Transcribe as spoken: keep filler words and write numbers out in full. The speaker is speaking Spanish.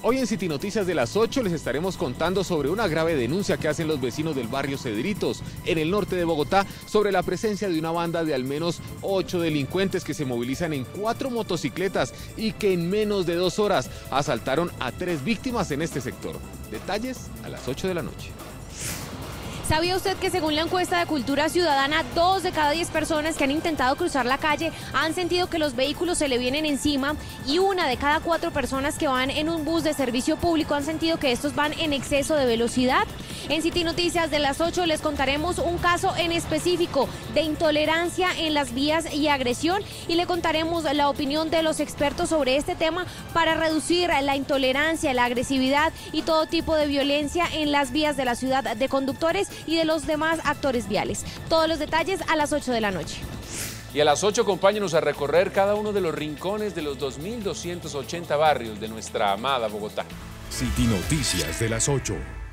Hoy en City Noticias de las ocho les estaremos contando sobre una grave denuncia que hacen los vecinos del barrio Cedritos, en el norte de Bogotá, sobre la presencia de una banda de al menos ocho delincuentes que se movilizan en cuatro motocicletas y que en menos de dos horas asaltaron a tres víctimas en este sector. Detalles a las ocho de la noche. ¿Sabía usted que según la encuesta de Cultura Ciudadana, dos de cada diez personas que han intentado cruzar la calle han sentido que los vehículos se le vienen encima y una de cada cuatro personas que van en un bus de servicio público han sentido que estos van en exceso de velocidad? En City Noticias de las ocho les contaremos un caso en específico de intolerancia en las vías y agresión y le contaremos la opinión de los expertos sobre este tema para reducir la intolerancia, la agresividad y todo tipo de violencia en las vías de la ciudad de conductores y de los demás actores viales. Todos los detalles a las ocho de la noche. Y a las ocho acompáñenos a recorrer cada uno de los rincones de los dos mil doscientos ochenta barrios de nuestra amada Bogotá. City Noticias de las ocho.